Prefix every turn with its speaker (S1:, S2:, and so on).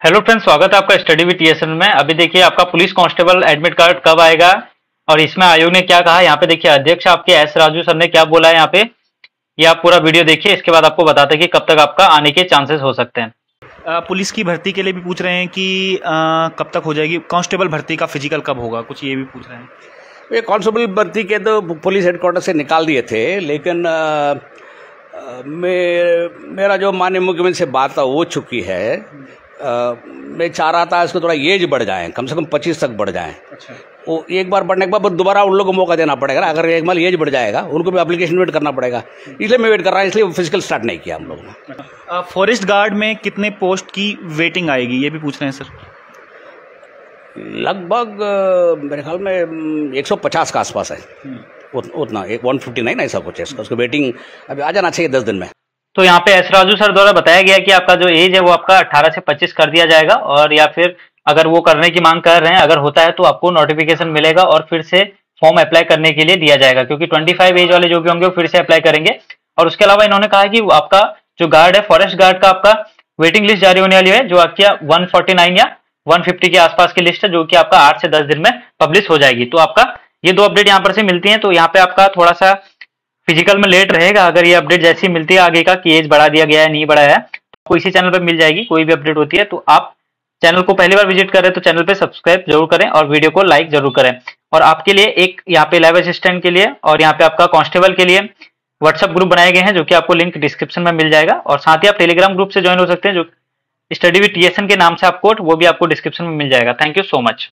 S1: Hello friends, स्वागत है आपका स्टडी विद टीएसएन में। अभी देखिए आपका पुलिस कांस्टेबल एडमिट कार्ड कब आएगा और इसमें आयोग ने क्या कहा। यहाँ पे देखिए अध्यक्ष आपके एस राजू सर ने क्या बोला है यहाँ पे। ये आप पूरा वीडियो देखिए, इसके बाद आपको बताते हैं कि कब तक आपका आने के चांसेस हो सकते हैं।
S2: पुलिस की भर्ती के लिए भी पूछ रहे हैं कि कब तक हो जाएगी कांस्टेबल भर्ती का फिजिकल कब होगा, कुछ ये भी पूछ रहे हैं।
S3: ये कांस्टेबल भर्ती के तो पुलिस हेडक्वार्टर से निकाल दिए थे, लेकिन मेरा जो माननीय मुख्यमंत्री से बात हो चुकी है। मैं चाह रहा था इसको थोड़ा एज बढ़ जाए, कम से कम 25 तक बढ़ जाए। अच्छा। वो एक बार बढ़ने के बाद दोबारा उन लोगों को मौका देना पड़ेगा ना। अगर एक बार एज बढ़ जाएगा उनको भी एप्लीकेशन वेट करना पड़ेगा, इसलिए मैं वेट कर रहा हूँ। इसलिए फिजिकल स्टार्ट नहीं किया हम लोगों ने।
S2: फॉरेस्ट गार्ड में कितने पोस्ट की वेटिंग आएगी ये भी पूछ रहे हैं सर।
S3: लगभग मेरे ख्याल में 150 के आसपास है, उतना 159 ऐसा कुछ है। उसको वेटिंग अभी आ जाना चाहिए 10 दिन में।
S1: तो यहाँ पे एस राजू सर द्वारा बताया गया कि आपका जो एज है वो आपका 18 से 25 कर दिया जाएगा, और या फिर अगर वो करने की मांग कर रहे हैं, अगर होता है तो आपको नोटिफिकेशन मिलेगा और फिर से फॉर्म अप्लाई करने के लिए दिया जाएगा, क्योंकि 25 एज वाले जो भी होंगे वो फिर से अप्लाई करेंगे। और उसके अलावा इन्होंने कहा कि आपका जो गार्ड है, फॉरेस्ट गार्ड का आपका वेटिंग लिस्ट जारी होने वाली है, जो आपकी 149 या 150 के आसपास की लिस्ट है, जो कि आपका 8 से 10 दिन में पब्लिश हो जाएगी। तो आपका ये दो अपडेट यहाँ पर से मिलती है। तो यहाँ पे आपका थोड़ा सा फिजिकल में लेट रहेगा। अगर ये अपडेट जैसी मिलती है आगे का कि एज बढ़ा दिया गया है नहीं बढ़ाया है, तो आपको इसी चैनल पर मिल जाएगी। कोई भी अपडेट होती है तो आप चैनल को पहली बार विजिट करें तो चैनल पे सब्सक्राइब जरूर करें और वीडियो को लाइक जरूर करें। और आपके लिए एक यहाँ पे लैब असिस्टेंट के लिए और यहाँ पे आपका कांस्टेबल के लिए व्हाट्सएप ग्रुप बनाए गए हैं, जो कि आपको लिंक डिस्क्रिप्शन में मिल जाएगा। और साथ ही आप टेलीग्राम ग्रुप से ज्वाइन हो सकते हैं, जो स्टडी विद टीएसएन के नाम से आपको, वो भी आपको डिस्क्रिप्शन में मिल जाएगा। Thank you so much.